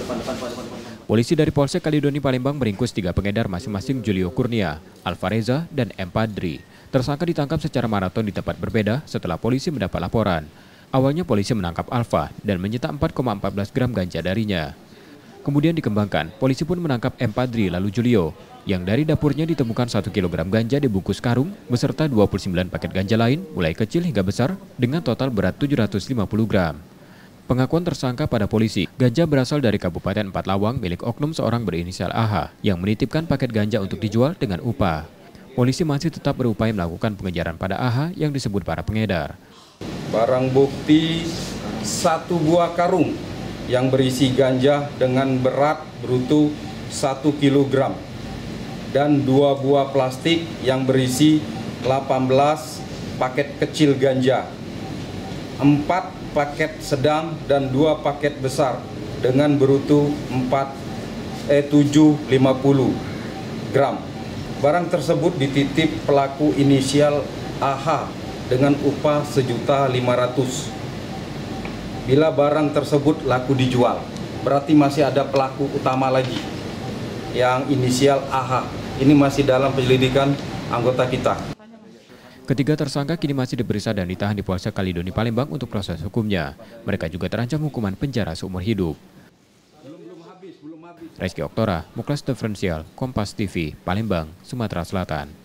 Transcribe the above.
Polisi dari Polsek Kalidoni Palembang meringkus 3 pengedar masing-masing Julio Kurnia, Alvareza, dan M. Padri. Tersangka ditangkap secara maraton di tempat berbeda setelah polisi mendapat laporan. Awalnya polisi menangkap Alfa dan menyita 4,14 gram ganja darinya. Kemudian dikembangkan, polisi pun menangkap M. Padri lalu Julio, yang dari dapurnya ditemukan 1 kg ganja dibungkus karung beserta 29 paket ganja lain mulai kecil hingga besar dengan total berat 750 gram. Pengakuan tersangka pada polisi, ganja berasal dari Kabupaten Empat Lawang milik oknum seorang berinisial AH yang menitipkan paket ganja untuk dijual dengan upah. Polisi masih tetap berupaya melakukan pengejaran pada AH yang disebut para pengedar. Barang bukti 1 buah karung yang berisi ganja dengan berat bruto 1 kg dan 2 buah plastik yang berisi 18 paket kecil ganja, 4 paket sedang dan 2 paket besar dengan bruto 750 gram. Barang tersebut dititip pelaku inisial AH dengan upah Rp1.500.000. Bila barang tersebut laku dijual, berarti masih ada pelaku utama lagi yang inisial AH. Ini masih dalam penyelidikan anggota kita. Ketiga tersangka kini masih diperiksa dan ditahan di Polsek Kalidoni Palembang untuk proses hukumnya. Mereka juga terancam hukuman penjara seumur hidup. Reski Oktora, Muklas Diferensial, Kompas TV, Palembang, Sumatera Selatan.